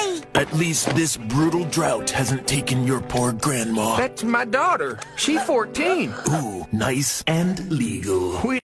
Hey! At least this brutal drought hasn't taken your poor grandma. That's my daughter. She's 14. Ooh, nice and legal.